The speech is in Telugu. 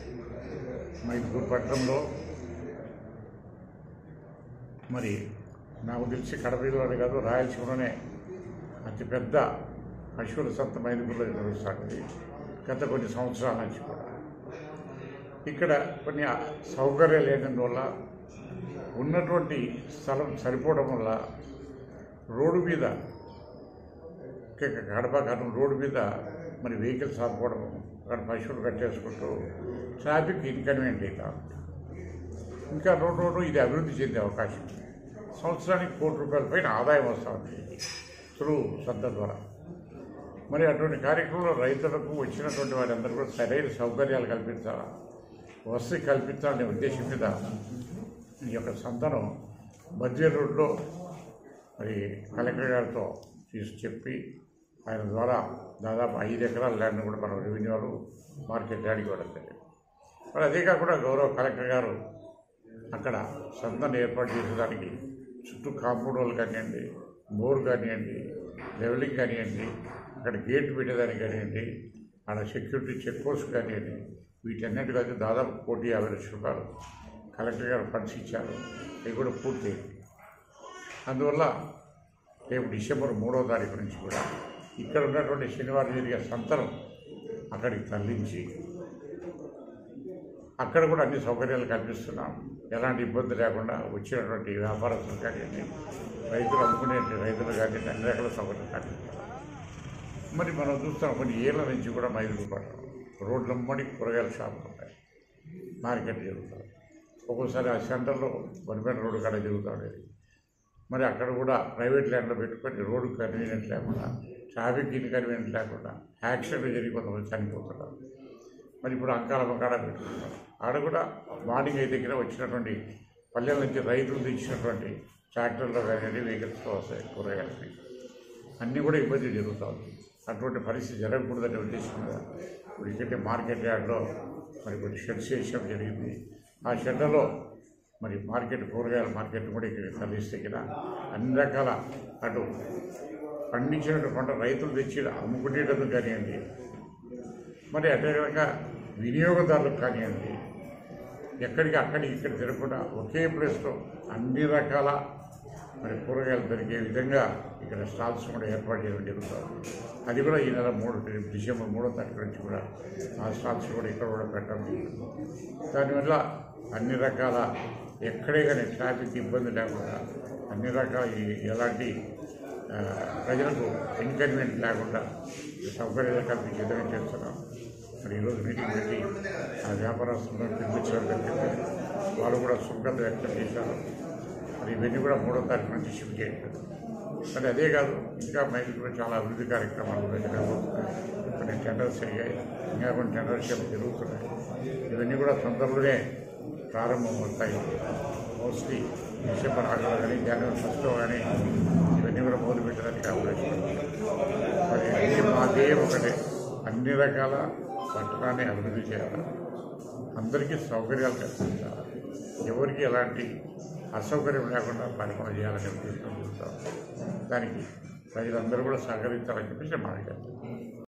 మైదుకూరు పట్టణంలో మరి నాకు తెలిసి కడప జిల్లాలో కాదు రాయలసీమలోనే అతిపెద్ద పశువుల సంత మైదుకూరులో నడుస్తుంది. గత కొన్ని సంవత్సరాల నుంచి కూడా ఇక్కడ కొన్ని సౌకర్యాలు లేనందువల్ల ఉన్నటువంటి స్థలం సరిపోవడం వల్ల రోడ్డు మీద కడప కర్నూలు రోడ్డు మీద మరి వెహికల్స్ ఆపుకోవడం, అక్కడ పశువులు కట్టేసుకుంటూ ట్రాఫిక్ ఇన్కన్వీనియంట్ అవుతాం. ఇంకా రోడ్డు ఇది అభివృద్ధి చెందే అవకాశం ఉంది. సంవత్సరానికి ₹1 కోటి పైన ఆదాయం వస్తుంది త్రూ సంత ద్వారా. మరి అటువంటి కార్యక్రమంలో రైతులకు వచ్చినటువంటి వారందరూ కూడా సరైన సౌకర్యాలు కల్పించాలా, వసతి కల్పించాలనే ఉద్దేశం మీద ఈ యొక్క సంతను బద్వేల్ రోడ్లో మరి కలెక్టర్ గారితో చెప్పి ఆయన ద్వారా దాదాపు 5 ఎకరాల ల్యాండ్ కూడా మనం రెవెన్యూ వాళ్ళు మార్కెట్ యార్డ్కి ఇవ్వడం జరిగింది. మరి అదే కాకుండా గౌరవ కలెక్టర్ గారు అక్కడ సంతను ఏర్పాటు చేసేదానికి చుట్టూ కాంపౌండ్ వాళ్ళు కానివ్వండి, బోర్ కానివ్వండి, లెవెలింగ్ కానివ్వండి, అక్కడ గేట్ పెట్టేదానికి కానివ్వండి, అక్కడ సెక్యూరిటీ చెక్ పోస్ట్ కానివ్వండి, వీటన్నిటి కలిసి దాదాపు ₹1,50,00,000 కలెక్టర్ గారు ఫండ్స్ ఇచ్చారు. అవి కూడా పూర్తయింది. అందువల్ల రేపు డిసెంబర్ 3వ తారీఖు నుంచి కూడా ఇక్కడ ఉన్నటువంటి శనివారం జరిగే సంతను అక్కడికి తరలించి అక్కడ కూడా అన్ని సౌకర్యాలు కల్పిస్తున్నాం. ఎలాంటి ఇబ్బంది లేకుండా వచ్చినటువంటి వ్యాపారస్తులు కానివ్వండి, రైతులు అమ్ముకునే రైతులు కానివ్వండి, అన్ని రకాల సౌకర్యాలు కల్పిస్తున్నాం. మరి మనం చూస్తాం కొన్ని ఏళ్ళ నుంచి కూడా మైదుకూరు పట్టణం రోడ్లమ్మడి కూరగాయల షాపులు ఉంటాయి, మార్కెట్ జరుగుతుంది. ఒక్కోసారి ఆ సెంటర్లో వరిపేట రోడ్డు కాడ జరుగుతూ ఉండేది. మరి అక్కడ కూడా ప్రైవేట్ ల్యాండ్లో పెట్టుకొని రోడ్డు కన్వీనియంట్ లేకుండా, ట్రాఫిక్ ఇన్కన్వీనియంట్ లేకుండా యాక్సిడెంట్లు జరిగి కొంతమంది చనిపోతున్నారు. మరి ఇప్పుడు అంకాల మకాడ పెట్టుకుంటున్నారు. ఆడ కూడా మార్నింగ్ అయితే దగ్గర వచ్చినటువంటి పల్లెల నుంచి రైతులు తెచ్చినటువంటి ట్రాక్టర్లో కానివ్వండి, వెహికల్స్లో వస్తాయి కూరగాయలకి, అన్నీ కూడా ఇబ్బంది జరుగుతూ ఉంది. అటువంటి పరిస్థితి జరగకూడదనే ఉద్దేశం మీద ఇప్పుడు ఇక్కడే మార్కెట్ యార్డ్లో మరి కొన్ని షెడ్స్ వేయడం జరిగింది. ఆ షెడ్లలో మరి మార్కెట్ కూరగాయల మార్కెట్ కూడా ఇక్కడ తరలిస్తే ఇక్కడ అన్ని రకాల అటు పండించినటువంటి పంట రైతులు తెచ్చి అమ్ముకునేటందుకు కానివ్వండి, మరి అదే కనుక వినియోగదారులకు కానివ్వండి, ఎక్కడికి అక్కడికి ఇక్కడ తిరగకుండా ఒకే ప్లేస్లో అన్ని రకాల మరి కూరగాయలు దొరికే విధంగా ఇక్కడ స్టాల్స్ కూడా ఏర్పాటు చేయడం జరుగుతుంది. అది కూడా ఈ నెల డిసెంబర్ 3వ తారీఖు నుంచి కూడా ఆ స్టాల్స్ కూడా ఇక్కడ కూడా పెట్టడం జరుగుతుంది. దానివల్ల అన్ని రకాల ఎక్కడే కానీ ట్రాఫిక్ ఇబ్బంది లేకుండా అన్ని రకాల ఎలాంటి ప్రజలకు ఇన్కన్వీనియంట్ లేకుండా సౌకర్యాలు కల్పించే విధంగా చేస్తున్నాం. మరి ఈరోజు మీటింగ్ పెట్టి ఆ వ్యాపారస్తులను పిలిపించడం వాళ్ళు కూడా సుఖత వ్యక్తం చేశారు. మరి ఇవన్నీ కూడా 3వ తారీఖు నుంచి షిఫ్ట్ చేయట్లేదు. మరి అదే కాదు, ఇంకా మైదుకూరులో చాలా అభివృద్ధి కార్యక్రమాలు జరగబోతున్నాయి. కొన్ని టెండర్స్ అయ్యాయి, ఇంకా కొన్ని టెండర్షిప్ జరుగుతున్నాయి. ఇవన్నీ కూడా తొందరలోనే ప్రారంభం అవుతాయి. మోస్ట్లీ డిసెంబర్ ఆఖరిలో కానీ జనవరి 1వ కానీ ఇవన్నీ కూడా మొదలు పెట్టడానికి అవకాశం ఉంది. మరి అన్నీ మాదే ఒకటే, అన్ని రకాల పట్టణాన్ని అభివృద్ధి చేయాలి, అందరికీ సౌకర్యాలు కల్పించాలి, ఎవరికి ఎలాంటి అసౌకర్యం లేకుండా పరిపాలన చేయాలని ఉద్దేశం చూస్తాం. దానికి ప్రజలందరూ కూడా సహకరించాలని చెప్పేసి మాట్లాడారు.